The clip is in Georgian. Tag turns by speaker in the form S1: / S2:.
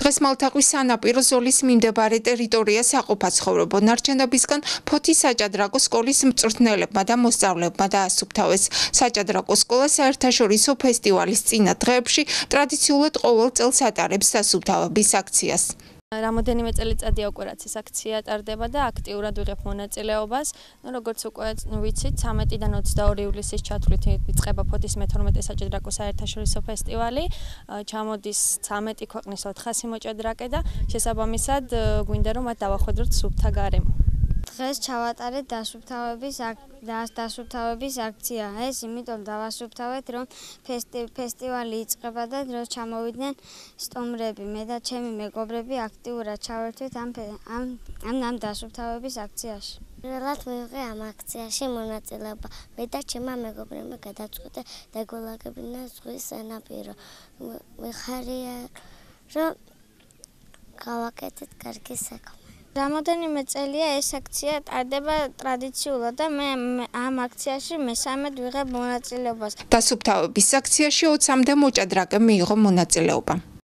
S1: დღეს მალთაყვის სანაპირო ზოლის მიმდებარე ტერიტორიას საყოფაცხოვრებო ნარჩენებისგან ფოთის საჭადრაკო სკოლის მწვრთნელებმა და მოსწავლეებმა დაასუფთავეს. საჭადრაკო სკოლა საერთაშორისო ფესტივალის წინა დღეებში ტრადიციულად ყოველ წელს ატარებს დასუფთავების აქციას.
S2: Რამოდენიმე წელიწადია უკვე რაც ეს აქცია ტარდება და აქტიურად ვიღებ მონაწილეობას. როგორც უკვე ვიცით, 13-დან 22 ივლისის ჩათვლით იწყება ფოთის მე-12 საჭადრაკო საერთაშორისო ფესტივალი. ჩამოდის 13 ქვეყნის 400 მოჭადრაკე და შესაბამისად გვინდა რომ მათ დავახვედროთ სუფთა გარემო.
S3: დღეს ჩავატარეთ დასუფთავების აქცია. ეს იმიტომ დავასუფთავეთ, რომ ფესტივალი იწყება და დროს ჩამოვიდნენ სტუმრები. მე და ჩემი მეგობრები აქტიურად ჩავერთვით ამ დასუფთავების აქციაში.
S4: პირველად მივიღე ამ აქციაში მონაწილეობა. მე და ჩემმა მეგობრებმა გადავწყვიტე დაგველაგებინა ზღვის სანაპირო. მიხარია, რომ გავაკეთეთ კარგი საქმე.
S3: რამოდენიმე წელია ეს აქცია ტარდება ტრადიციულად და მე ამ აქციაში მესამედ ვიღებ მონაწილეობას.
S1: დასუფთავების აქციაში 20-მდე მოჭადრაკე მიიღო მონაწილეობა.